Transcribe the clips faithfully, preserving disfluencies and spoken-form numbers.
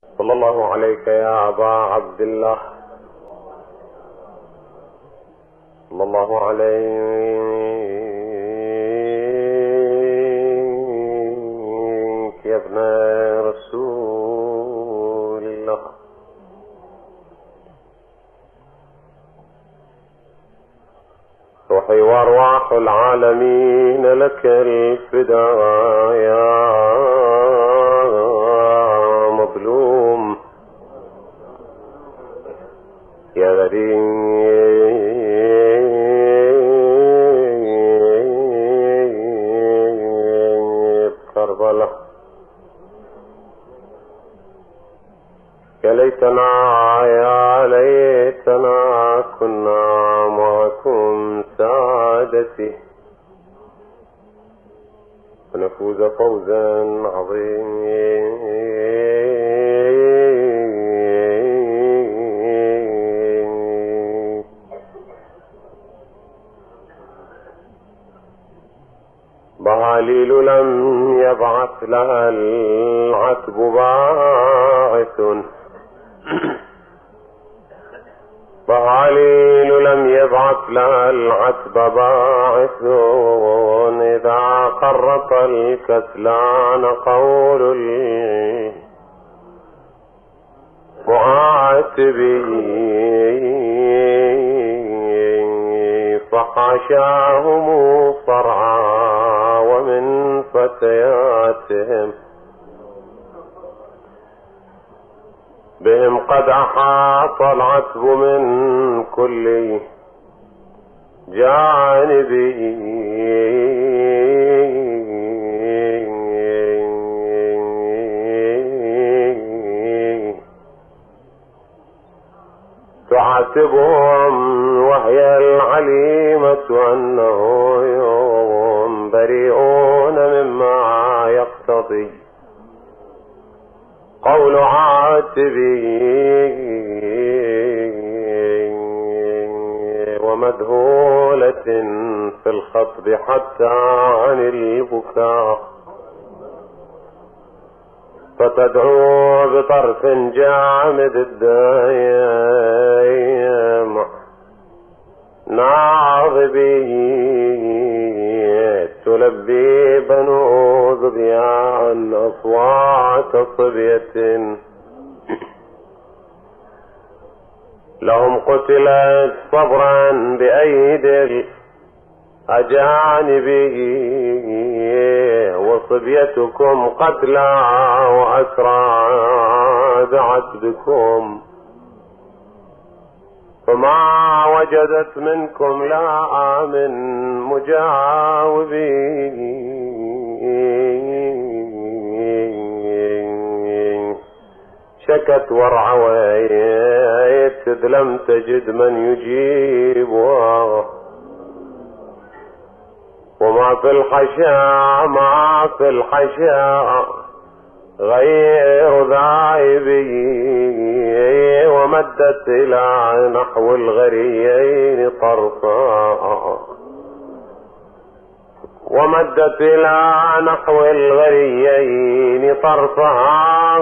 صلى الله عليك يا أبا عبد الله، صلى الله عليك يا ابن رسول الله. روحي وارواح العالمين لك الفداء يا مظلوم يا غريب كربلاء. يا ليتنا يا ليتنا كنا معكم سادتي ونفوز فوزا عظيما. بهاليل لم يبعث لها العتب باعث، بهاليل لم يبعث لها العتب باعث، إذا قرط الكسلان قول المعاتبين، فحاشاهم صرعا ومن فتياتهم بهم قد أحاط العتب من كل جانب، تعاتبهم وهي العليمة أنهم بريئون مما يقتضي قول عاتبي، ومذهولة في الخطب حتى عن البكاء، فتدعو بطرف جامد الدايم ناظبي، تلبي بنو ظبيان أصوات صبية لهم قتلت صبرا بأيدي الأجانب، وصبيتكم قتلى وأسرى بعتبكم، فما وجدت منكم لا من مجاوبين، شكت ورعويت إذ لم تجد من يجيبها، وما في الحشاء ما في الحشاء غير ذايبي، ومدت إلى نحو الغريين طرفا، ومدت إلى نحو الغريين طرفها،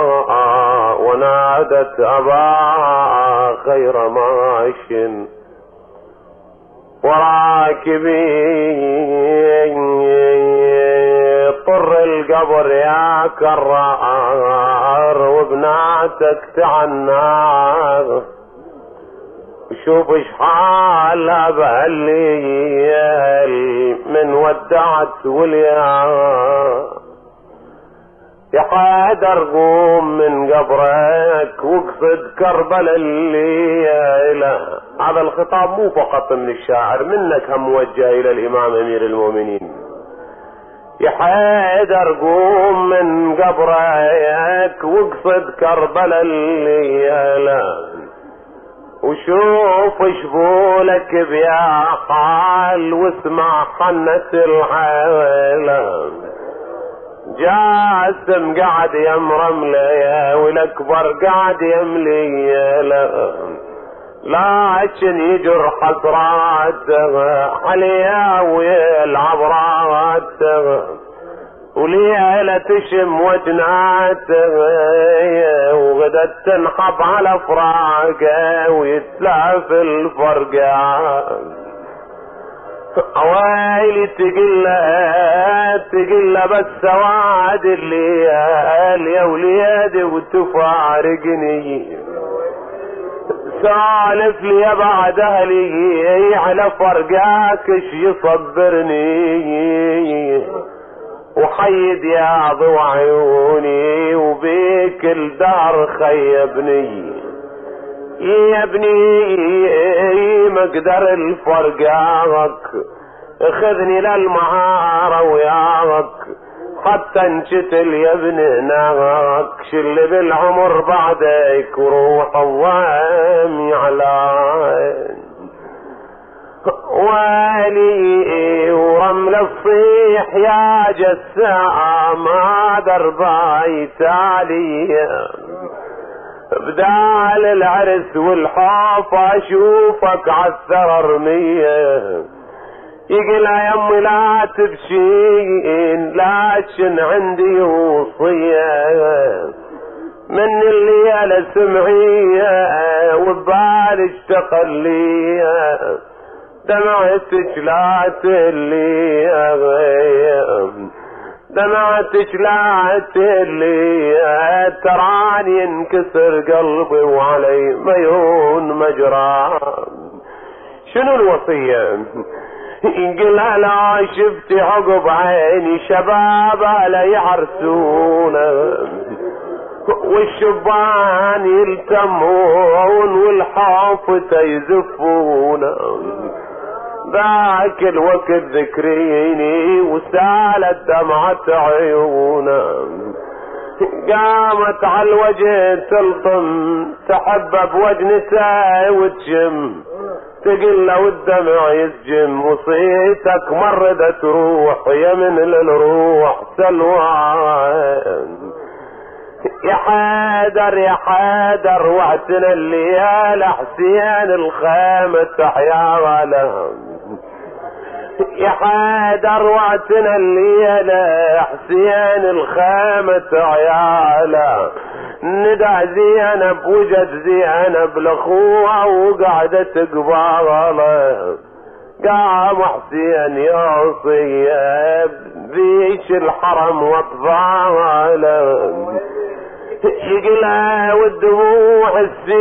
ونادت أبا خير ماش وراكبين، طر القبر يا كرار وبناتك تعنى، شوف ايش حالها بهالليل من ودعت وليا، يا حيدر قوم من قبرك واقصد كربلاء الليلة. هذا الخطاب مو فقط من الشاعر، منك هم موجه الى الامام امير المؤمنين. يا حيدر قوم من قبرك واقصد كربلاء الليلة، وشوف شبولك بيا حال واسمع حنة العالم. جاسم قاعد يمرم ليا والاكبر قاعد يملي له، لكن يجر حسرات عليا والعبرات، وليلة تشم وجناته وغدت تنحب على فراقه ويتلف الفرقة. ويلي تقله تقله بس سواد الليل يا وليدي وتفارقني. سالف لي بعد اهلي على فرقاك ايش يصبرني. وحيد يا ضو عيوني وبيك الدار خيبني. يا ابني مقدر الفرقاك اخذني للمعارة وياك حتى انشتل يا ابن ناك. شل بالعمر بعدك وروح الظام يعلان. والي ورمل الصيح يا جسام ما درباي تالي. بدال العرس والحاف اشوفك عالثرى رمية. يقول يا امي لا تبشين لكن عندي وصية من الليلة سمعية وببالي اشتغل لي. دمعتك لا تلي دمعتك لا تلي تراني ينكسر قلبي وعلي ميون مجرى. شنو الوصية؟ يقولها لا شفتي عقب عيني شباب لا يحرسون والشبان يلتمون والحافة يزفون. ذاك الوقت ذكريني وسالت دمعة عيونا. قامت على الوجه تلطم تحبب وجنتها وتشم تقل لو الدمع يسجم. وصيتك مردت روح يا من للروح سلوان. يا حيدر يا حيدر وعتنا الليالة حسين الخامة تحيا ولهم. يا حيدر وعتنا الليالة حسين الخامة تحيا له. ندع زينب وجد زينب لاخوها وقعدت قباله. قام حسين يا صيب ذيش الحرم واطفاله. يقلها والدموع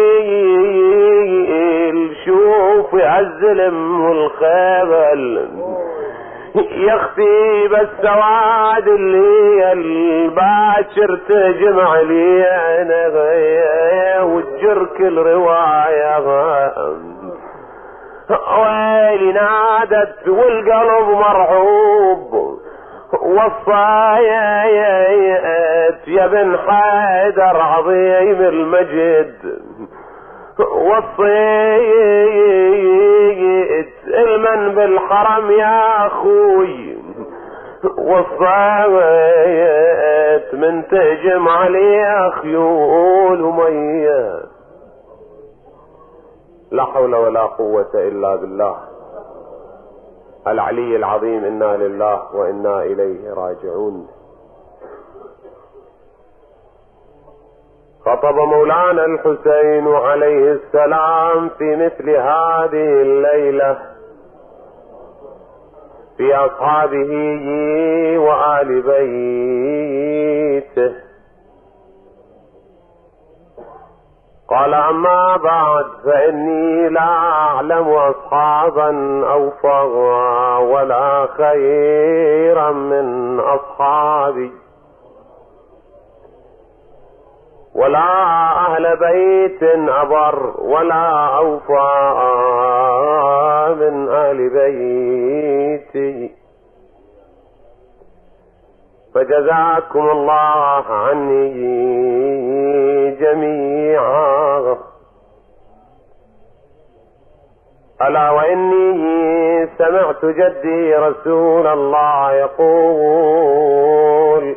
السيل شوف الزلم والخبل. يا اختي بالسواد اللي الباشر تجمع لي انا وتجرك الرواية. ويلي نادت والقلب مرعوب وصايات يا بن حيدر عظيم المجد. وصيت المن بالحرم يا اخوي وصايت من تهجم عليه خيول ومية. لا حول ولا قوة الا بالله العلي العظيم. انا لله وانا اليه راجعون. خطب مولانا الحسين عليه السلام في مثل هذه الليلة في اصحابه وآل بيته. قال اما بعد فاني لا اعلم اصحابا اوفى ولا خيرا من اصحابي ولا اهل بيت ابر ولا اوفى من اهل بيتي. فجزاكم الله عني جميعا. ألا وإني سمعت جدي رسول الله يقول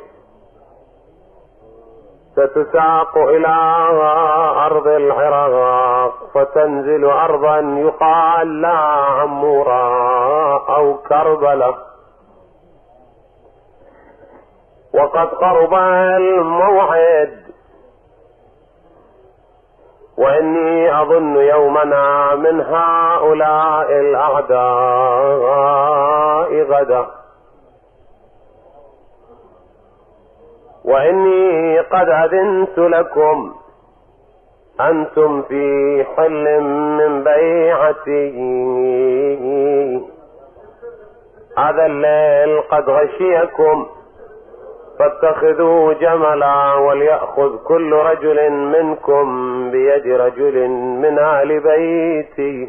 ستساق إلى أرض العراق فتنزل أرضا يقال لا عمورة أو كربلة. وقد قرب الموعد، وإني أظن يومنا من هؤلاء الأعداء غدا، وإني قد أذنت لكم أنتم في حل من بيعتي، هذا الليل قد غشيكم فاتخذوا جملا، وليأخذ كل رجل منكم بيد رجل من آل بيتي،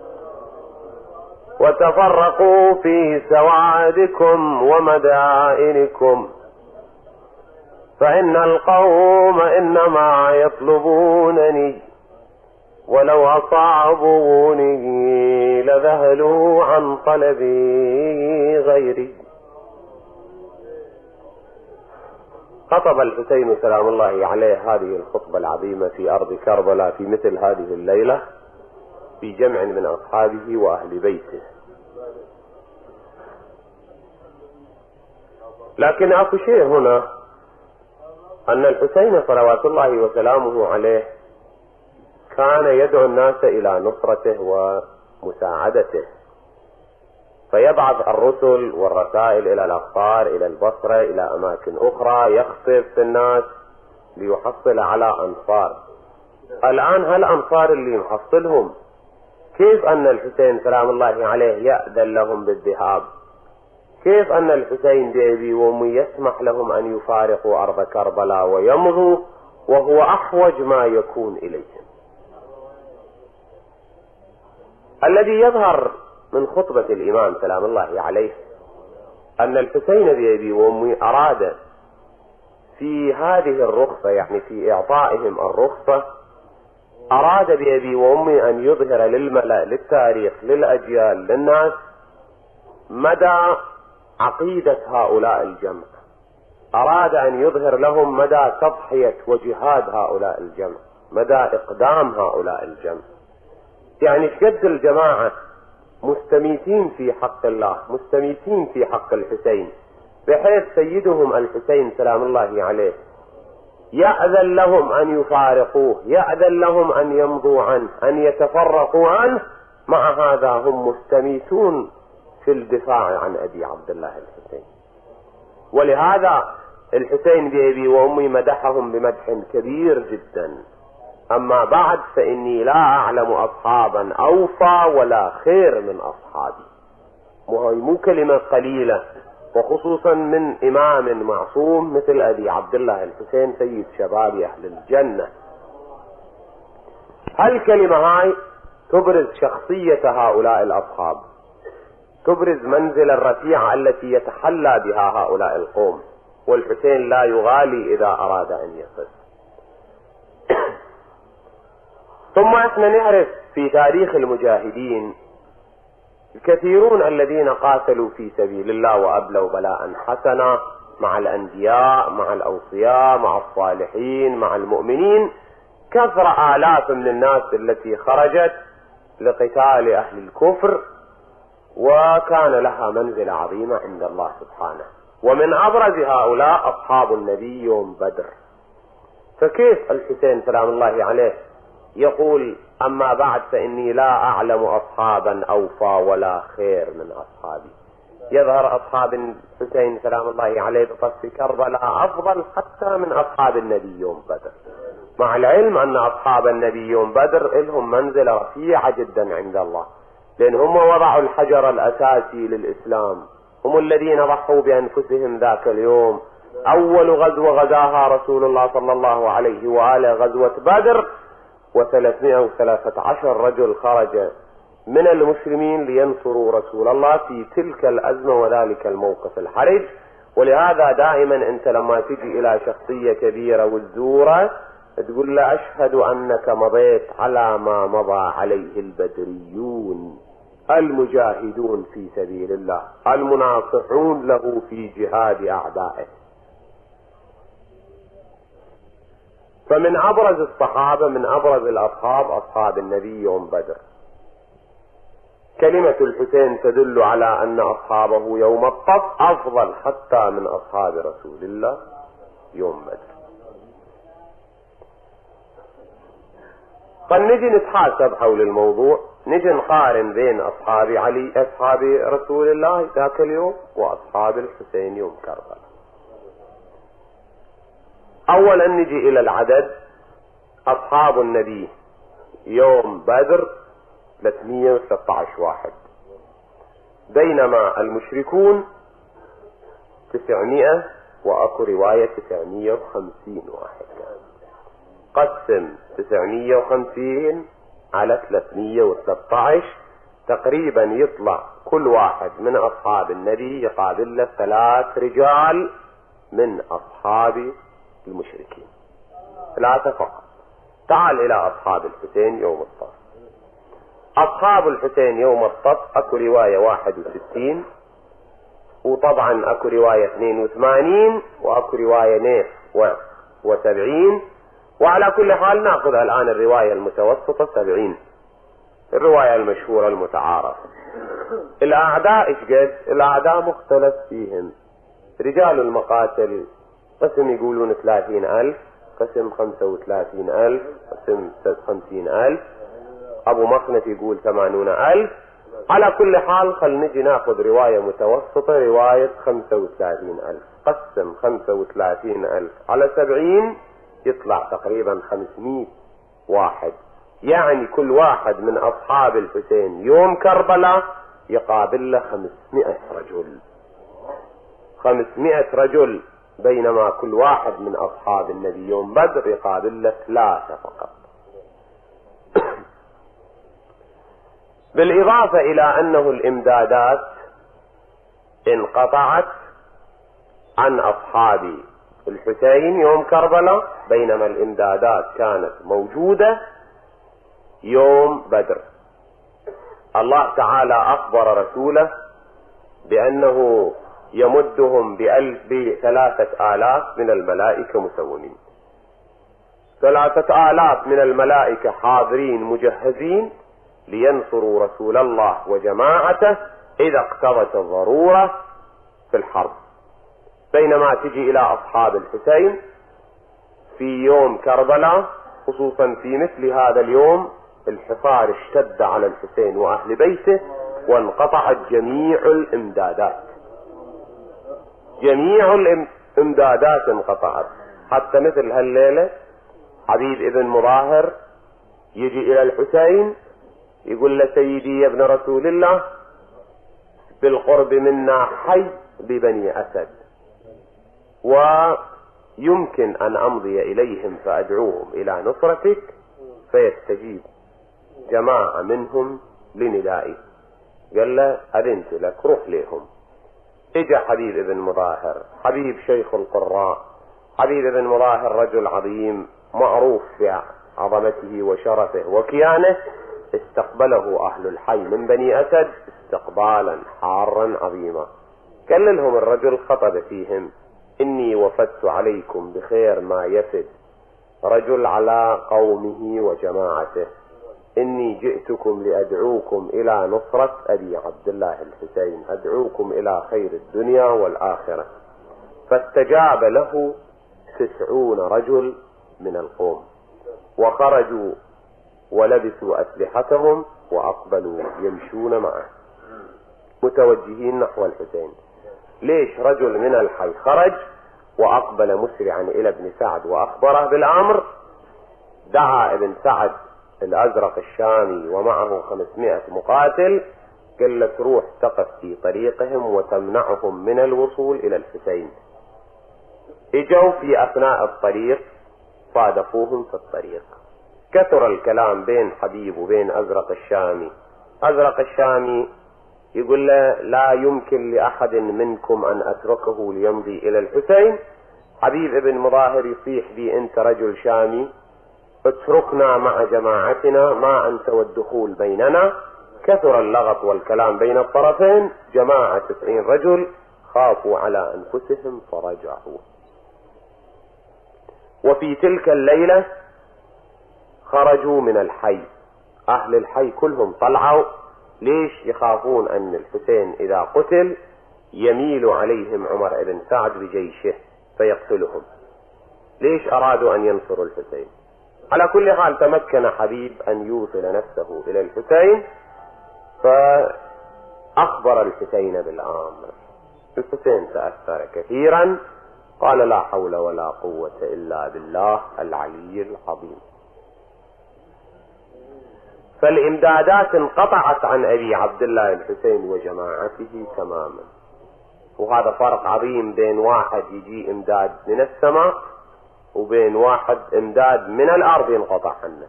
وتفرقوا في سوادكم ومدائنكم، فإن القوم إنما يطلبونني، ولو أصابوني لذهلوا عن طلبي غيري. خطب الحسين سلام الله عليه هذه الخطبة العظيمة في أرض كربلاء في مثل هذه الليلة في جمع من أصحابه وأهل بيته. لكن أكو شيء هنا، أن الحسين صلوات الله وسلامه عليه كان يدعو الناس إلى نصرته ومساعدته، فيبعث الرسل والرسائل إلى الأقطار، إلى البصرة، إلى أماكن أخرى، يخطب في الناس ليحصل على أنصار. الآن هالأنصار اللي محصلهم كيف أن الحسين سلام الله عليه يأذن لهم بالذهاب؟ كيف أن الحسين بأبي وأمي يسمح لهم أن يفارقوا أرض كربلاء ويمضوا وهو أحوج ما يكون إليهم؟ الذي يظهر من خطبة الإمام سلام الله عليه أن الحسين بأبي وأمي أراد في هذه الرخصة، يعني في إعطائهم الرخصة، أراد بأبي وأمي أن يظهر للملأ، للتاريخ، للأجيال، للناس مدى عقيدة هؤلاء الجمع، أراد أن يظهر لهم مدى تضحية وجهاد هؤلاء الجمع، مدى إقدام هؤلاء الجمع. يعني شد الجماعة مستميتين في حق الله، مستميتين في حق الحسين، بحيث سيدهم الحسين سلام الله عليه يأذن لهم أن يفارقوه، يأذن لهم أن يمضوا عنه، أن يتفرقوا عنه، مع هذا هم مستميتون في الدفاع عن أبي عبد الله الحسين. ولهذا الحسين بأبي وأمي مدحهم بمدح كبير جدا. أما بعد فإني لا أعلم أصحابا أوفى ولا خير من أصحابي. وهي مو كلمة قليلة، وخصوصا من إمام معصوم مثل أبي عبد الله الحسين سيد شباب أهل الجنة. هالكلمة هاي تبرز شخصية هؤلاء الأصحاب، تبرز منزل الرفيعة التي يتحلى بها هؤلاء القوم، والحسين لا يغالي إذا أراد أن يصل. ثم احنا نعرف في تاريخ المجاهدين الكثيرون الذين قاتلوا في سبيل الله وأبلوا بلاء حسنا مع الأنبياء، مع الأوصياء، مع الصالحين، مع المؤمنين، كثر آلاف من الناس التي خرجت لقتال أهل الكفر، وكان لها منزلة عظيمة عند الله سبحانه. ومن أبرز هؤلاء أصحاب النبي يوم بدر. فكيف الحسين سلام الله عليه يقول أما بعد فإني لا أعلم أصحابا أوفى ولا خير من أصحابي؟ يظهر أصحاب الحسين سلام الله عليه بطف كربلاء أفضل حتى من أصحاب النبي يوم بدر، مع العلم أن أصحاب النبي يوم بدر لهم منزلة رفيعة جدا عند الله، لأن هم وضعوا الحجر الأساسي للإسلام، هم الذين ضحوا بأنفسهم ذاك اليوم. أول غزوة غزاها رسول الله صلى الله عليه وآله غزوة بدر، وثلاثمائة وثلاثة عشر رجل خرج من المسلمين لينصروا رسول الله في تلك الأزمة وذلك الموقف الحرج. ولهذا دائما أنت لما تجي إلى شخصية كبيرة والزورة تقول له أشهد أنك مضيت على ما مضى عليه البدريون المجاهدون في سبيل الله المناصحون له في جهاد أعدائه. فمن أبرز الصحابة، من أبرز الأصحاب أصحاب النبي يوم بدر. كلمة الحسين تدل على أن أصحابه يوم الطف أفضل حتى من أصحاب رسول الله يوم بدر. قد نجي نتحاسب حول الموضوع، نجي نقارن بين أصحاب علي أصحاب رسول الله ذاك اليوم وأصحاب الحسين يوم كربلاء. أولا نجي إلى العدد. أصحاب النبي يوم بدر ثلاثمئة وثلاثة عشر واحد، بينما المشركون تسعمئة، وأكو رواية تسعمئة وخمسين واحد. قسم تسعمئة وخمسين على ثلاثمئة وثلاثة عشر، تقريبا يطلع كل واحد من أصحاب النبي يقابل له ثلاث رجال من أصحاب المشركين، ثلاثة فقط. تعال إلى أصحاب الحسين يوم الطف. أصحاب الحسين يوم الطف أكو رواية واحد وستين، وطبعا أكو رواية اثنين وثمانين، وأكو رواية نيف وسبعين، وعلى كل حال نأخذ الآن الرواية المتوسطة سبعين، الرواية المشهورة المتعارف. الأعداء إيش قد؟ الأعداء مختلف فيهم. رجال المقاتل قسم يقولون ثلاثين ألف، قسم خمسة وثلاثين ألف، قسم خمسين ألف، أبو مخنث يقول ثمانون ألف. على كل حال خل نجي ناخذ رواية متوسطة، رواية خمسة وثلاثين ألف. قسم خمسة وثلاثين ألف على سبعين يطلع تقريبا خمسمئة واحد، يعني كل واحد من أصحاب الحسين يوم كربلاء يقابل له خمسمئة رجل، خمسمئة رجل، بينما كل واحد من أصحاب النبي يوم بدر يقابل له ثلاثة فقط. بالإضافة إلى أنه الإمدادات انقطعت عن أصحاب الحسين يوم كربلاء، بينما الإمدادات كانت موجودة يوم بدر. الله تعالى أخبر رسوله بأنه يمدهم بثلاثة آلاف من الملائكة مسومين، ثلاثة آلاف من الملائكة حاضرين مجهزين لينصروا رسول الله وجماعته إذا اقتضت الضرورة في الحرب. بينما تجي إلى أصحاب الحسين في يوم كربلاء، خصوصا في مثل هذا اليوم، الحصار اشتد على الحسين وأهل بيته، وانقطعت جميع الإمدادات، جميع الإمدادات انقطعت. حتى مثل هالليلة حبيب ابن مظاهر يجي إلى الحسين يقول له سيدي يا ابن رسول الله بالقرب منا حي ببني أسد، ويمكن أن أمضي إليهم فأدعوهم إلى نصرتك، فيستجيب جماعة منهم لندائي. قال له أذنت لك، روح لهم. اجا حبيب ابن مظاهر، حبيب شيخ القراء، حبيب ابن مظاهر رجل عظيم معروف بعظمته وشرفه وكيانه، استقبله أهل الحي من بني أسد استقبالا حارا عظيما. قال لهم الرجل خطب فيهم: إني وفدت عليكم بخير ما يفد رجل على قومه وجماعته، إني جئتكم لأدعوكم إلى نصرة أبي عبد الله الحسين، أدعوكم إلى خير الدنيا والآخرة. فاستجاب له تسعون رجل من القوم، وخرجوا ولبسوا أسلحتهم وأقبلوا يمشون معه متوجهين نحو الحسين. ليش رجل من الحي خرج وأقبل مسرعا إلى ابن سعد وأخبره بالأمر؟ دعا ابن سعد الأزرق الشامي ومعه خمسمائة مقاتل، قال له تروح تقف في طريقهم وتمنعهم من الوصول إلى الحسين. اجوا في أثناء الطريق صادفوهم في الطريق، كثر الكلام بين حبيب وبين أزرق الشامي. أزرق الشامي يقول له لا يمكن لأحد منكم أن أتركه ليمضي إلى الحسين. حبيب ابن مظاهر يصيح بي أنت رجل شامي، اتركنا مع جماعتنا، ما أنت والدخول بيننا. كثر اللغط والكلام بين الطرفين، جماعة تسعين رجل خافوا على أنفسهم فرجعوا. وفي تلك الليلة خرجوا من الحي، أهل الحي كلهم طلعوا ليش يخافون أن الحسين إذا قتل يميل عليهم عمر بن سعد بجيشه فيقتلهم؟ ليش أرادوا أن ينصروا الحسين؟ على كل حال تمكن حبيب أن يوصل نفسه إلى الحسين، فأخبر الحسين بالأمر. الحسين تأثر كثيرا، قال لا حول ولا قوة إلا بالله العلي العظيم. فالإمدادات انقطعت عن أبي عبد الله الحسين وجماعته تماما. وهذا فرق عظيم بين واحد يجي إمداد من السماء وبين واحد إمداد من الأرض ينقطع عنه.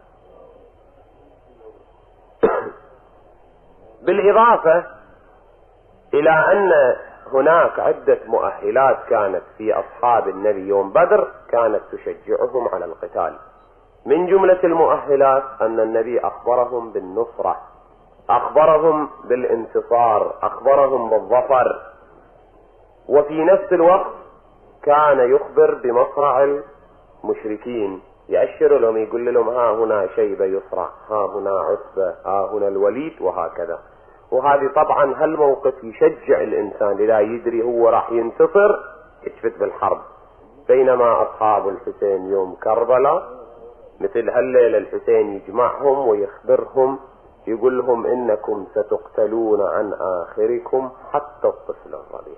بالإضافة إلى أن هناك عدة مؤهلات كانت في أصحاب النبي يوم بدر كانت تشجعهم على القتال. من جملة المؤهلات أن النبي أخبرهم بالنصرة، أخبرهم بالانتصار، أخبرهم بالظفر، وفي نفس الوقت كان يخبر بمصرع المشركين، يأشر لهم، يقول لهم ها هنا شيبة يصرع، ها هنا عتبة، ها هنا الوليد، وهكذا. وهذه طبعا هالموقف يشجع الإنسان إذا يدري هو راح ينتصر يثبت بالحرب. بينما أصحاب الحسين يوم كربلاء مثل هالليلة الحسين يجمعهم ويخبرهم، يقول لهم إنكم ستقتلون عن آخركم حتى الطفل الرضيع،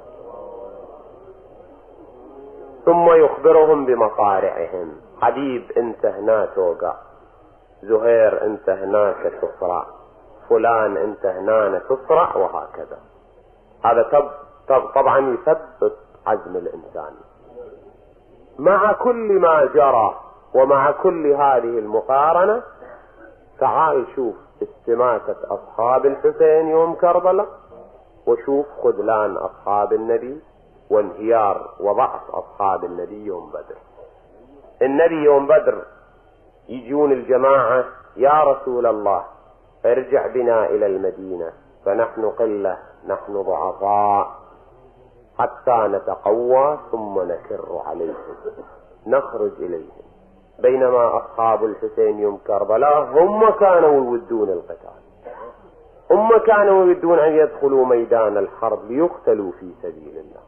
ثم يخبرهم بمصارعهم. حبيب انت هنا توقع، زهير انت هناك تصرع، فلان انت هنا تصرع، وهكذا. هذا طب طب طبعا يثبت عزم الإنسان. مع كل ما جرى ومع كل هذه المقارنة، تعال شوف استماتة أصحاب الحسين يوم كربلاء، وشوف خذلان أصحاب النبي وانهيار وضعف أصحاب النبي يوم بدر. النبي يوم بدر يجون الجماعة، يا رسول الله ارجع بنا إلى المدينة فنحن قلة، نحن ضعفاء، حتى نتقوى ثم نكر عليهم، نخرج إليهم. بينما أصحاب الحسين يوم كربلاء هم كانوا يودون القتال، هم كانوا يودون أن يدخلوا ميدان الحرب ليقتلوا في سبيل الله.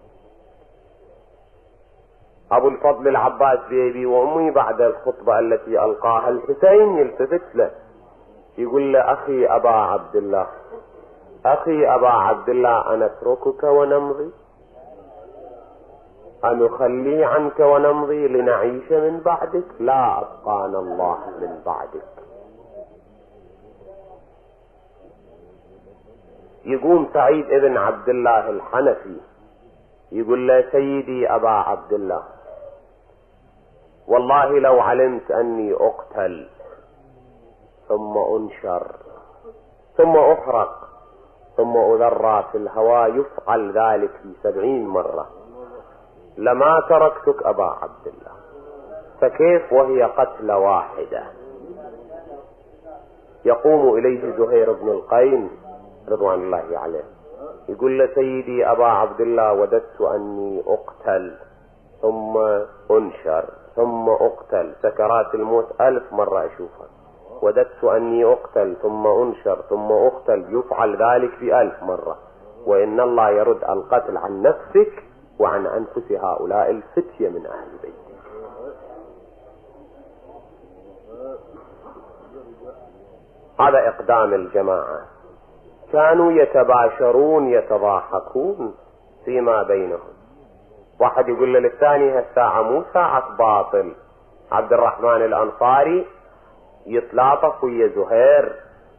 أبو الفضل العباس بيبي وأمي بعد الخطبة التي ألقاها الحسين يلتفت له يقول له أخي أبا عبد الله، أخي أبا عبد الله، أنتركك ونمضي أن نخلي عنك ونمضي لنعيش من بعدك؟ لا أبقانا الله من بعدك. يقوم سعيد ابن عبد الله الحنفي يقول له سيدي أبا عبد الله، والله لو علمت أني أقتل ثم أنشر ثم أحرق ثم أذرى في الهواء يفعل ذلك في سبعين مرة لما تركتك أبا عبد الله، فكيف وهي قتلة واحدة؟ يقوم إليه زهير بن القين رضوان الله عليه يقول له سيدي أبا عبد الله، وددت أني أقتل ثم أنشر ثم أقتل، سكرات الموت ألف مرة أشوفها، وددت أني أقتل ثم أنشر ثم أقتل، يفعل ذلك في ألف مرة، وإن الله يرد القتل عن نفسك وعن أنفس هؤلاء الفتية من أهل بيتك. هذا إقدام الجماعة. كانوا يتباشرون يتضاحكون فيما بينهم. واحد يقول للثاني هالساعة مو ساعة باطل. عبد الرحمن الأنصاري يتلاطف ويا زهير،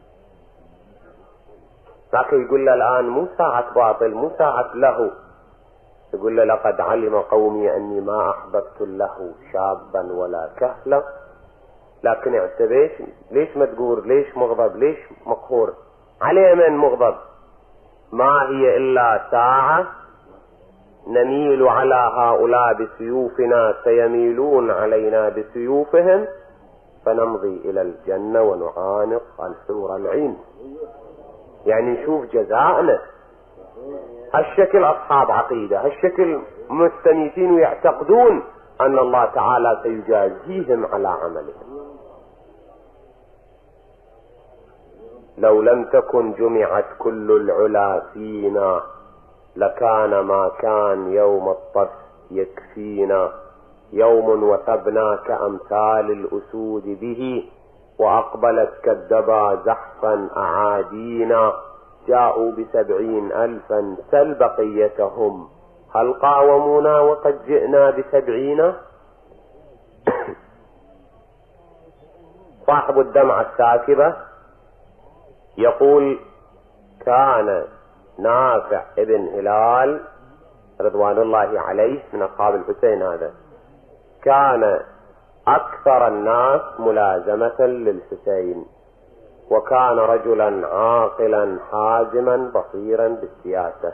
لكن يقول له الآن مو ساعة باطل، مو ساعة له. يقول له لقد علم قومي أني ما أحببت له شابا ولا كهلا، لكن اعتبيش ليش مدقور، ليش مغضب، ليش مقهور، عليه من مغضب؟ ما هي إلا ساعة نميل على هؤلاء بسيوفنا، سيميلون علينا بسيوفهم، فنمضي إلى الجنة ونعانق الحور العين. يعني نشوف جزاءنا. هالشكل أصحاب عقيدة، هالشكل مستنيفين ويعتقدون أن الله تعالى سيجازيهم على عملهم. لو لم تكن جمعت كل العلا فينا لكان ما كان يوم الطف يكفينا. يوم وثبنا كأمثال الأسود به وأقبلت كالدبا زحفا أعادينا. جاءوا بسبعين ألفا سل بقيتهم هل قاومونا وقد جئنا بسبعين. صاحب الدمعة الساكبة يقول كان نافع ابن هلال رضوان الله عليه من أصحاب الحسين، هذا كان أكثر الناس ملازمة للحسين، وكان رجلا عاقلا حازما بصيرا بالسياسة.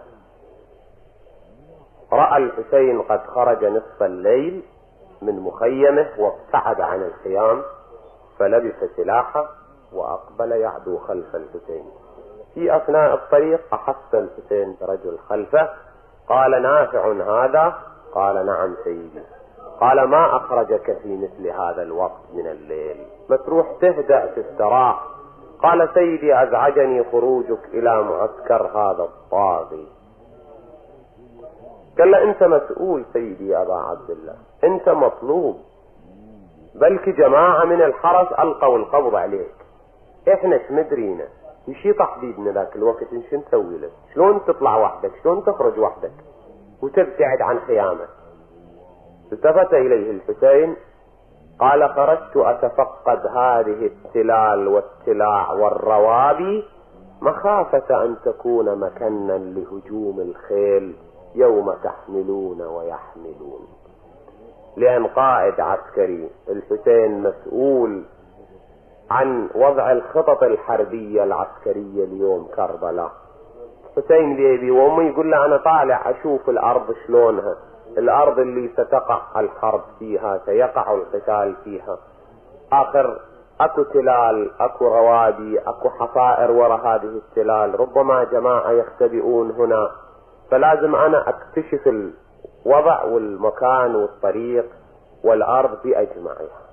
رأى الحسين قد خرج نصف الليل من مخيمه وابتعد عن الخيام، فلبس سلاحه وأقبل يعدو خلف الحسين. في أثناء الطريق أحس الحسين برجل خلفه، قال نافع هذا؟ قال نعم سيدي. قال ما أخرجك في مثل هذا الوقت من الليل؟ ما تروح تهدأ تستراح. قال سيدي أزعجني خروجك إلى معسكر هذا الطاغي. قال له أنت مسؤول سيدي يا أبا عبد الله، أنت مطلوب، بلك جماعة من الحرس ألقوا القبض عليك، إحنا شمدرينا يشي تحديدنا ذاك الوقت إنش نسوي لك؟ شلون تطلع وحدك؟ شلون تخرج وحدك وتبتعد عن خيامك؟ التفت إليه الحسين قال خرجت أتفقد هذه التلال والتلاع والروابي مخافة أن تكون مكنا لهجوم الخيل يوم تحملون ويحملون. لأن قائد عسكري، الحسين مسؤول عن وضع الخطط الحربية العسكرية اليوم كربلاء. حسين بيبي وامي يقول له أنا طالع أشوف الأرض شلونها، الأرض اللي ستقع الحرب فيها، سيقع القتال فيها. آخر أكو تلال، أكو روادي، أكو حصائر وراء هذه التلال، ربما جماعة يختبئون هنا، فلازم أنا أكتشف الوضع والمكان والطريق والأرض بأجمعها.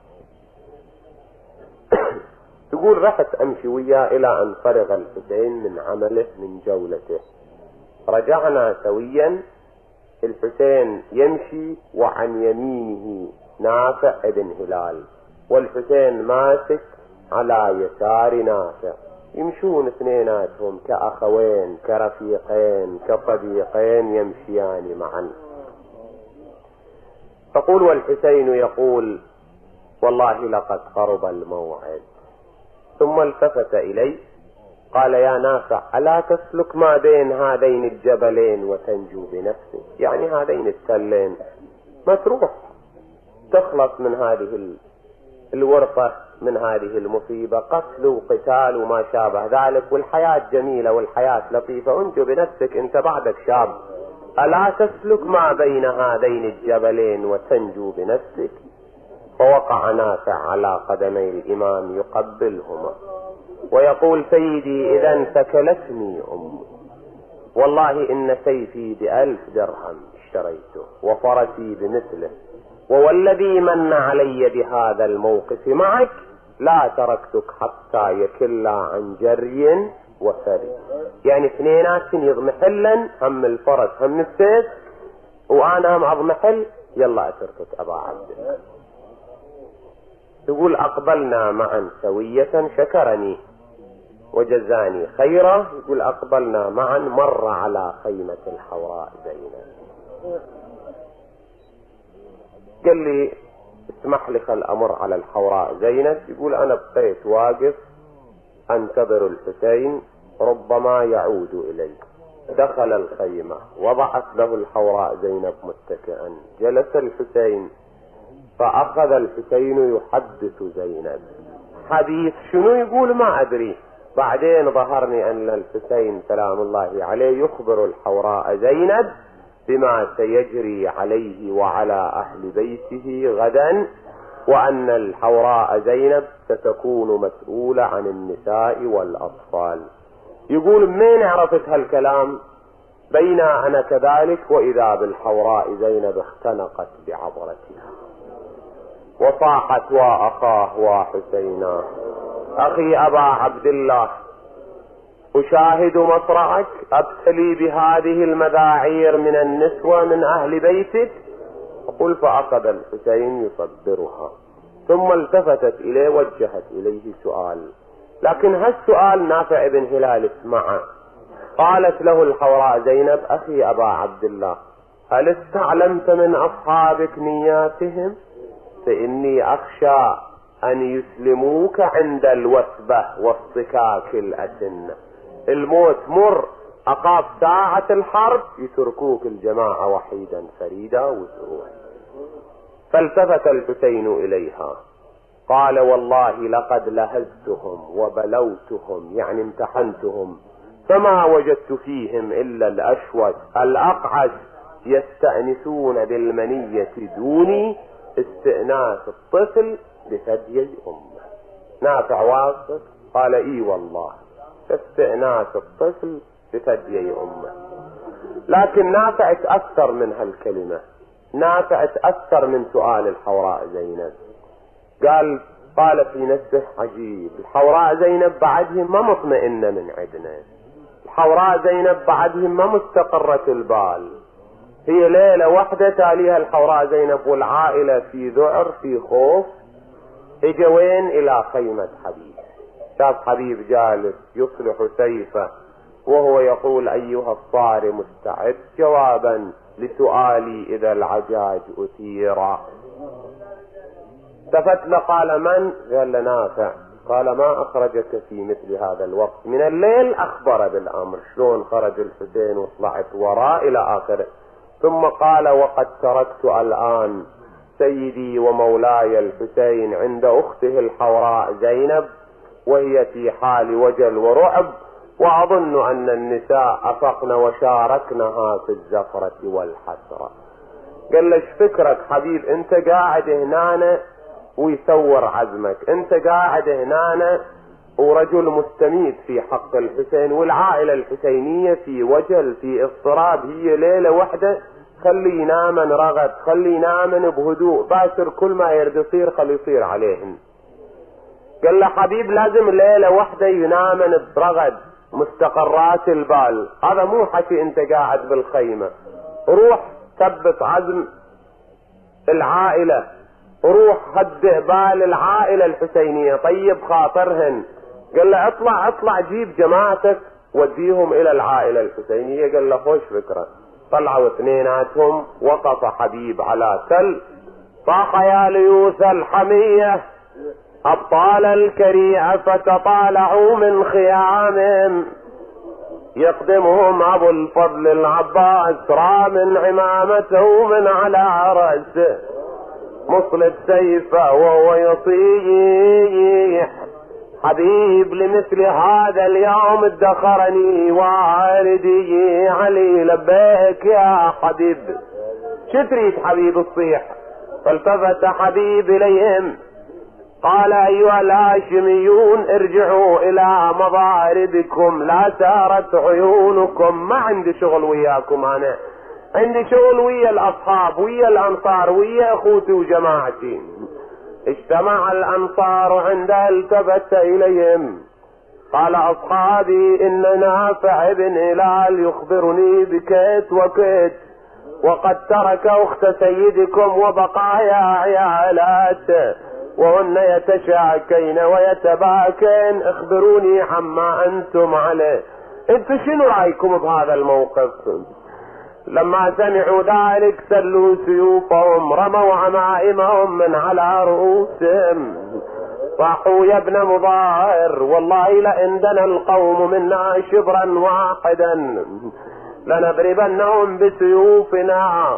تقول رحت أمشي وياه إلى أن فرغ الحسين من عمله من جولته. رجعنا سويا، الحسين يمشي وعن يمينه نافع ابن هلال، والحسين ماسك على يسار نافع، يمشون اثنيناتهم كأخوين كرفيقين كصديقين يمشيان معا. تقول والحسين يقول والله لقد قرب الموعد. ثم التفت إلي قال يا نافع ألا تسلك ما بين هذين الجبلين وتنجو بنفسك؟ يعني هذين التلين ما تروح تخلص من هذه الورطة، من هذه المصيبة، قتل وقتال وما شابه ذلك، والحياة جميلة والحياة لطيفة، انجو بنفسك انت بعدك شاب. ألا تسلك ما بين هذين الجبلين وتنجو بنفسك؟ فوقع نافع على قدمي الإمام يقبلهما ويقول سيدي إذا ثكلتني أمي، والله إن سيفي بألف درهم اشتريته وفرسي بمثله، ووالذي من علي بهذا الموقف معك لا تركتك حتى يكل عن جري وثري. يعني اثنينات يضمحلن، هم الفرس هم السيف، وأنا هم أضمحل، يلا أتركك أبا عبد الله. تقول أقبلنا معا سوية شكرني وجزاني خيرا. يقول أقبلنا معا، مر على خيمة الحوراء زينب، قال لي اسمح لي خل أمر على الحوراء زينب. يقول أنا بقيت واقف أنتظر الحسين ربما يعود إلي. دخل الخيمة وضعت له الحوراء زينب متكئا، جلس الحسين فأخذ الحسين يحدث زينب حديث شنو يقول ما أدري. بعدين ظهرني أن الحسين سلام الله عليه يخبر الحوراء زينب بما سيجري عليه وعلى أهل بيته غدا، وأن الحوراء زينب ستكون مسؤولة عن النساء والأطفال. يقول من عرفت هالكلام؟ بين أنا كذلك وإذا بالحوراء زينب اختنقت بعبرتها وصاحت وأخاه وحسينا أخي أبا عبد الله أشاهد مصرعك، أبتلي بهذه المذاعير من النسوة من أهل بيتك. أقول فأخذ الحسين يصبرها، ثم التفتت إليه وجهت إليه سؤال، لكن هالسؤال نافع بن هلال اسمعه. قالت له الحوراء زينب: أخي أبا عبد الله، هل استعلمت من أصحابك نياتهم؟ فإني أخشى أن يسلموك عند الوثبة واصطكاك الأسنة. الموت مر، أخاف ساعة الحرب يتركوك الجماعة وحيدا فريدا وتروح. فالتفت الحسين إليها قال: والله لقد لهزتهم وبلوتهم، يعني امتحنتهم، فما وجدت فيهم إلا الأشوج الأقعد يستأنسون بالمنية دوني استئناس الطفل بثدي أمه. نافع واثق قال: إي والله استئناس الطفل بثدي أمه. لكن نافع تأثر من هالكلمة، نافع تأثر من سؤال الحوراء زينب. قال قال في نفسه: عجيب، الحوراء زينب بعدهم ما مطمئنة من عدنا، الحوراء زينب بعدهم ما مستقرة البال. هي ليلة واحدة تاليها الحوراء زينب والعائلة في ذعر في خوف. اجوين إلى خيمة حبيب، شاف حبيب جالس يصلح سيفه وهو يقول: أيها الصارم مستعد جوابا لسؤالي إذا العجاج أثيرا. التفت قال: من؟ قال: نافع. قال: ما أخرجك في مثل هذا الوقت من الليل؟ أخبر بالأمر، شلون خرج الحسين وطلعت وراء إلى آخره. ثم قال: وقد تركت الآن سيدي ومولاي الحسين عند أخته الحوراء زينب وهي في حال وجل ورعب، وأظن أن النساء أفقن وشاركنها في الزفرة والحسرة. قال: ليش فكرك حبيب انت قاعد هنا ويثور عزمك، انت قاعد هنا ورجل مستميت في حق الحسين والعائلة الحسينية في وجل في اضطراب، هي ليلة واحدة خلي ينامن رغد، خلي ينامن بهدوء، باشر كل ما يرد يصير خلي يصير عليهن. قال له: حبيب لازم ليلة واحدة ينامن برغد مستقرات البال، هذا مو حكي انت قاعد بالخيمة. روح ثبت عزم العائلة، روح هدئ بال العائلة الحسينية، طيب خاطرهن. قال له: اطلع اطلع جيب جماعتك وديهم الى العائلة الحسينية. قال له: خوش فكرة. طلعوا اثنيناتهم، وقف حبيب على تل، صاح: يا ليوث الحمية أبطال الكريعة فتطالعوا من خيامهم، يقدمهم أبو الفضل العباس رام عمامته من على رأسه، مصلب سيفه وهو يصيح: حبيب لمثل هذا اليوم ادخرني والدي علي، لبيك يا حبيب. شتريد حبيب الصيح؟ فالتفت حبيب إليهم قال: أيها الهاشميون ارجعوا إلى مضاربكم، لا سارت عيونكم، ما عندي شغل وياكم، أنا عندي شغل ويا الأصحاب ويا الأنصار ويا أخوتي وجماعتي. اجتمع الأنصار عند التفت إليهم قال: أصحابي إن نافع بن هلال يخبرني بكيت وكيت، وقد ترك أخت سيدكم وبقايا عيالات وهن يتشاكين ويتباكين، اخبروني عما أنتم عليه، انتم شنو رأيكم بهذا الموقف؟ لما سمعوا ذلك سلوا سيوفهم، رموا عمائمهم من على رؤوسهم، صاحوا: يا ابن مظاهر والله لئن دنا القوم منا شبرا واحدا لنضربنهم بسيوفنا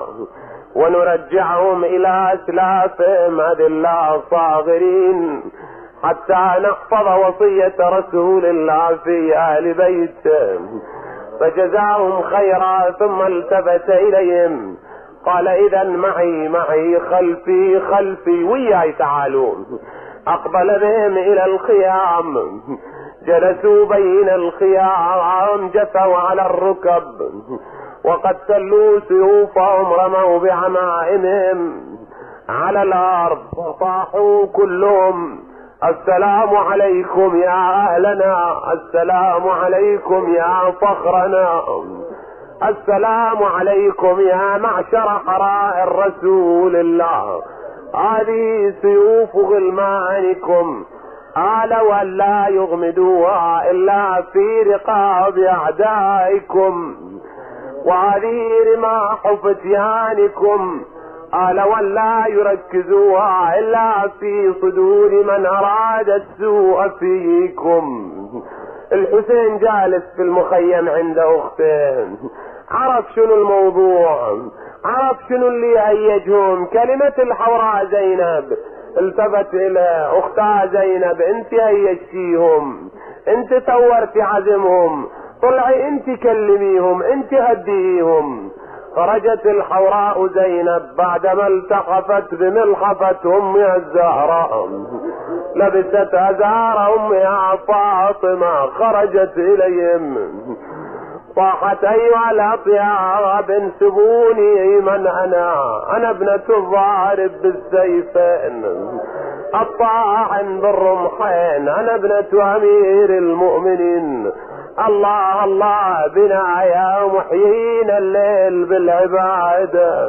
ونرجعهم إلى أسلافهم أذلاء صاغرين حتى نحفظ وصية رسول الله في أهل بيته. فجزاهم خيرا ثم التفت إليهم قال: إذا معي معي خلفي خلفي، وياي تعالون. أقبل بهم إلى الخيام، جلسوا بين الخيام، جثوا على الركب، وقد سلوا سيوفهم، رموا بعمائمهم على الأرض، وطاحوا كلهم السلام عليكم يا أهلنا، السلام عليكم يا فخرنا، السلام عليكم يا معشر حرائر رسول الله، هذه سيوف غلمانكم آل ولا يغمدوها إلا في رقاب أعدائكم، وهذه رماح فتيانكم آل ولا يركزوها إلا في صدور من أراد السوء فيكم. الحسين جالس في المخيم عند أخته، عرف شنو الموضوع، عرف شنو اللي هيجهم. كلمة الحوراء زينب، التفت الى اختها زينب، انت هيجتيهم، انت ثورتي عزمهم، طلعي انت كلميهم، انت هديهم. خرجت الحوراء زينب بعدما التحفت بملحفة امها الزهراء، لبست ازار امها فاطمة، خرجت اليهم صاحت ايها الاطياب انسبوني من انا، انا ابنة الضارب بالسيفين الطاعن بالرمحين، انا ابنة امير المؤمنين. الله الله بنا يا محيين الليل بالعبادة،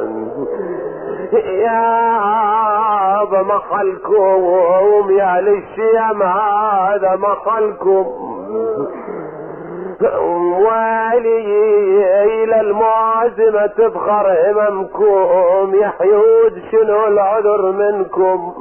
يا بمحلكم يا للشيم هذا محلكم، والي الى المعازمة تفخر هممكم، يا حيود شنو العذر منكم،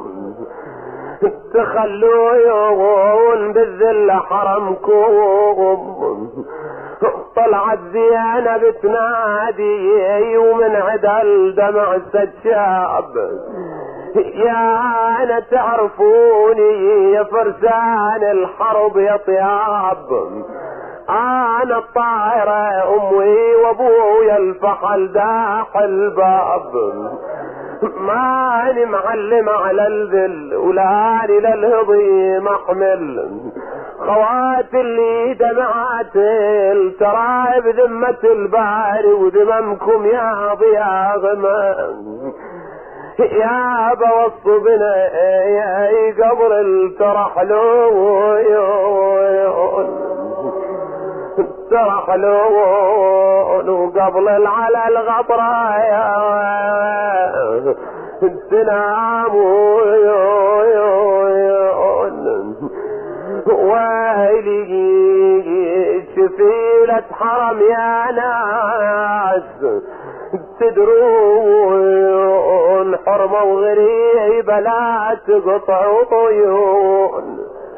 تخلون بالذل حرمكم. طلعت زينب تنادي ومن عدل دمع السجاب، يا انا تعرفوني يا فرسان الحرب يا طياب، انا الطائرة امي وابويا الفحل داح الباب، ماني معلم على الذل ولاني للهضيم احمل، خوات اللي دمعت ترى بذمة الباري وذممكم يا ضياء غمام، يا بوص بنا يا قبر الترحلون ترحلون وقبل على الغبرايا تنامون، ويلي شفيلة حرم يا ناس، تدرون حرمة وغريبة لا تقطعوا طيون.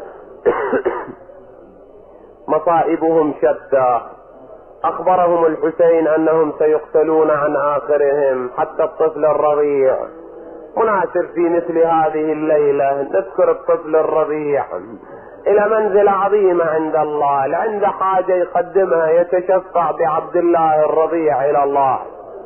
مصائبهم شتى، اخبرهم الحسين انهم سيقتلون عن اخرهم حتى الطفل الرضيع. مناسب في مثل هذه الليلة نذكر الطفل الرضيع الى منزل عظيمة عند الله، لعند حاجة يقدمها يتشفع بعبد الله الرضيع الى الله.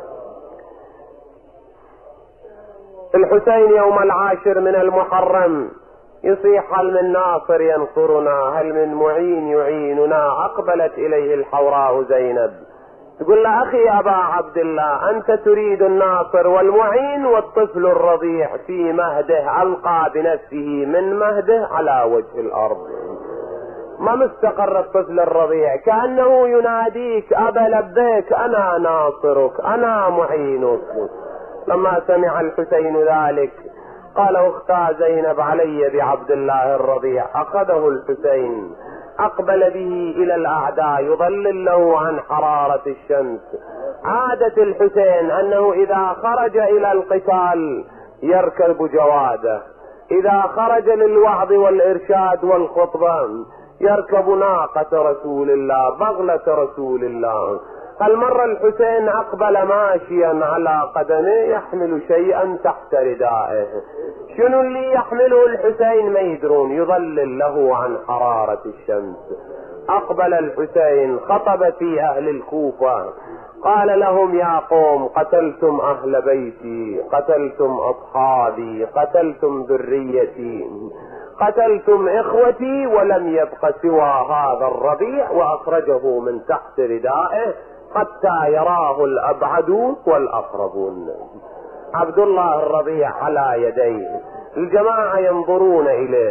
الحسين يوم العاشر من المحرم يصيح: هل من ناصر ينصرنا، هل من معين يعيننا؟ اقبلت اليه الحوراء زينب تقول له: اخي يا ابا عبد الله، انت تريد الناصر والمعين والطفل الرضيع في مهده القى بنفسه من مهده على وجه الارض، ما مستقر الطفل الرضيع، كأنه يناديك: ابا لبيك، انا ناصرك، انا معينك. لما سمع الحسين ذلك قال اختها زينب: علي بعبد الله الرضيع. اخذه الحسين اقبل به الى الاعداء يظلل له عن حرارة الشمس. عادة الحسين انه اذا خرج الى القتال يركب جواده، اذا خرج للوعظ والارشاد والخطبة يركب ناقة رسول الله، بغلة رسول الله. هالمرة الحسين اقبل ماشيا على قدمه يحمل شيئا تحت ردائه. شنو اللي يحمله الحسين ما يدرون، يظلل له عن حرارة الشمس. اقبل الحسين خطب في اهل الكوفة، قال لهم: يا قوم، قتلتم اهل بيتي، قتلتم اصحابي، قتلتم ذريتي، قتلتم اخوتي، ولم يبق سوى هذا الرضيع. واخرجه من تحت ردائه حتى يراه الابعدون والاقربون. عبد الله الرضيع على يديه، الجماعة ينظرون اليه،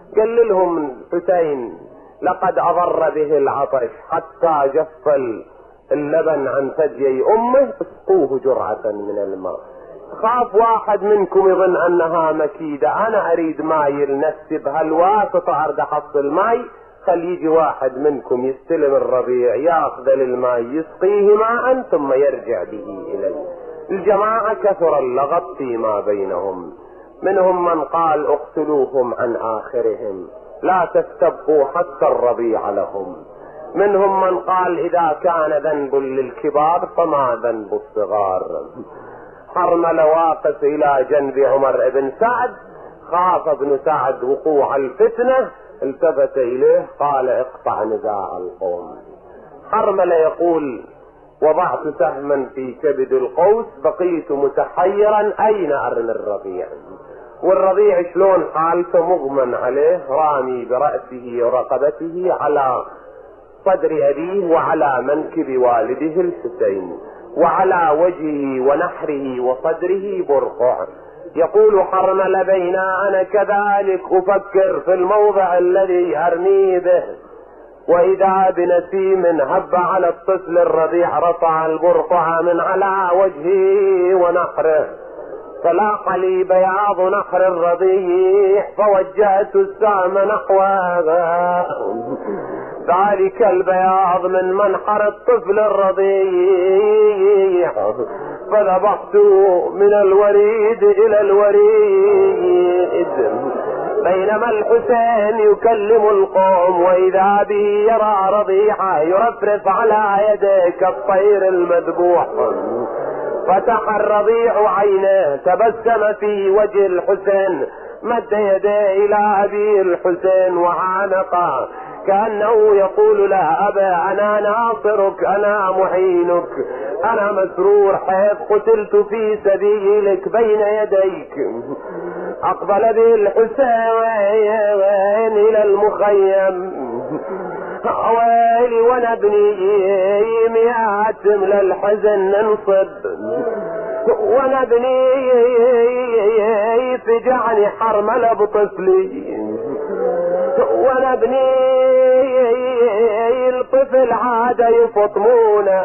قال لهم الحسين لقد أضر به العطش حتى جف اللبن عن ثديي أمه، اسقوه جرعة من الماء. خاف واحد منكم يظن أنها مكيدة، أنا أريد ماي لنفسي بهالواسطة أرد أحصل ماي، خل يجي واحد منكم يستلم الرضيع ياخذ للماء يسقيه ماء ثم يرجع به إليه. الجماعة كثر اللغط فيما بينهم، منهم من قال اقتلوهم عن آخرهم لا تستبقوا حتى الرضيع لهم، منهم من قال إذا كان ذنب للكبار فما ذنب الصغار. حرمل واقف إلى جنب عمر بن سعد، خاف ابن سعد وقوع الفتنة، التفت إليه قال اقطع نزاع القوم. حرمل يقول وضعت سهما في كبد القوس بقيت متحيرا أين أرمي الرضيع، والرضيع شلون حالته مغمى عليه رامي برأسه ورقبته على صدر أبيه وعلى منكب والده الحسين وعلى وجهه ونحره وصدره برقع. يقول حرمل بين أنا كذلك أفكر في الموضع الذي أرمي به وإذا بنسيم هب على الطفل الرضيع رفع البرقع من على وجهه ونحره فلاق لي بياض نحر الرضيع فوجهت السهم نحوه، ذلك البياض من منحر الطفل الرضيع فذبحت من الوريد إلى الوريد. بينما الحسين يكلم القوم وإذا به يرى رضيعه يرفرف على يده كالطير المذبوح، فتح الرضيع عينه تبسم في وجه الحسين مد يديه إلى أبي الحسين وعانقه كأنه يقول له أبا أنا ناصرك أنا معينك أنا مسرور حيث قتلت في سبيلك بين يديك. أقبل به الحسين إلى المخيم ويلي ونبني مئات من الحزن ننصب ونبني فجعني حرمل بطفلي ونبني الطفل عاد يفطمونه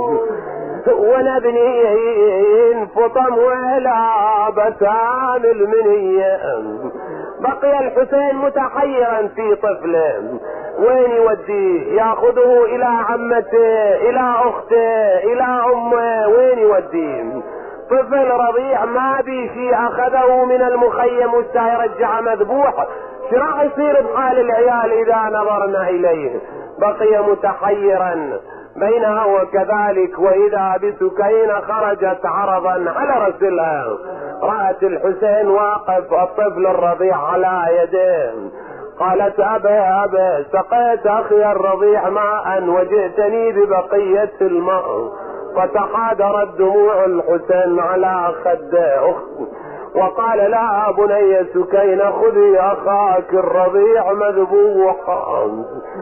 ونبني انفطم ولا بسام المنية. بقي الحسين متحيرا في طفله وين يوديه، ياخذه الى عمته الى اخته الى امه وين يوديه؟ طفل رضيع ما بي شيء اخذه من المخيم ويرجع مذبوح، شو راح يصير بحال العيال اذا نظرنا اليه؟ بقي متحيرا بينها وكذلك واذا بسكينة خرجت عرضا على رسلها، رأت الحسين واقف الطفل الرضيع على يديه قالت أبا أبا سقيت أخي الرضيع ماء وجئتني ببقية الماء، فتحادرت دموع الحسين على خد أخته وقال لا بني سكينة خذي أخاك الرضيع مذبوحا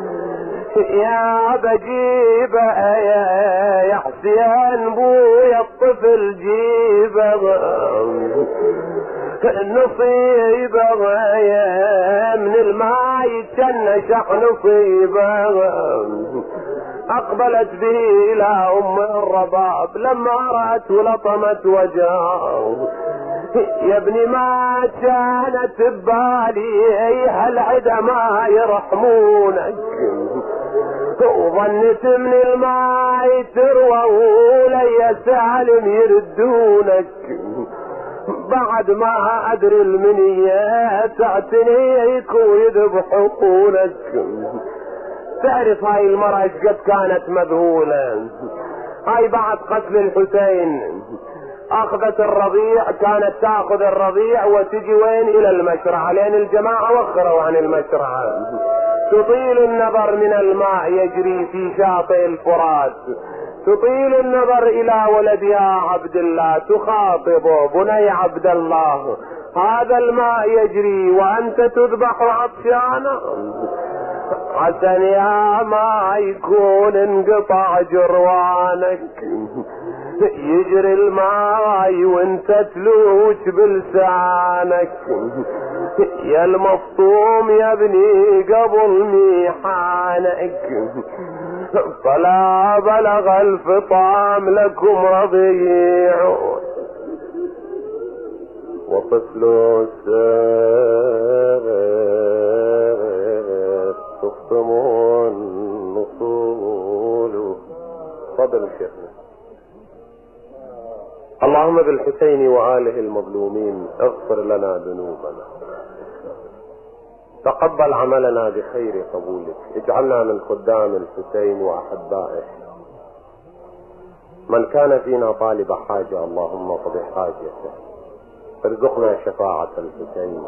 يا بجيب يا حسين بويا الطفل جيبه نصيبه من الماء يتشنشح نصيبه. أقبلت به إلى أم الرباب لما رأت لطمت وجهه يا ابني ما كانت ببالي هالعدا ما يرحمونك وظنت من الماء تروى ولي سالم يردونك بعد ما أدري المنية تعتنيك ويذبحونك. تعرف هاي المرأة قد كانت مذهولة، هاي بعد قتل الحسين اخذت الرضيع، كانت تاخذ الرضيع وتجي وين الى المشرعة لان الجماعة وخروا عن المشرعة، تطيل النظر من الماء يجري في شاطئ الفرات، تطيل النظر الى ولدها عبد الله تخاطبه بني عبد الله هذا الماء يجري وانت تذبح عطشانا، حسن يا ما يكون انقطع جروانك يجري الماي وانت تلوش بلسانك يا المفطوم يا ابني قبل ميحانك فلا بلغ الفطام لكم رضيع وطفل الساغر تفطم النصول. فضل شيخنا. اللهم بالحسين وآله المظلومين اغفر لنا ذنوبنا، تقبل عملنا بخير قبولك، اجعلنا من خدام الحسين وأحبائه. من كان فينا طالب حاجة اللهم اقض حاجته، ارزقنا شفاعة الحسين.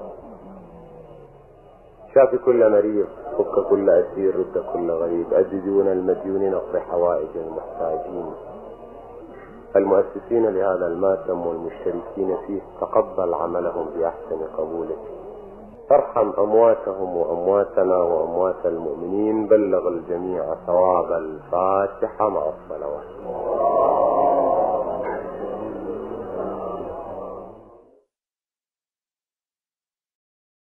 شاف كل مريض، فك كل أسير، رد كل غريب، أجدون المديونين، اقض حوائج المحتاجين. المؤسسين لهذا الماتم والمشتركين فيه تقبل عملهم بأحسن قبولك، ارحم أمواتهم وأمواتنا وأموات المؤمنين، بلغ الجميع ثواب الفاتحة مع الصلوات.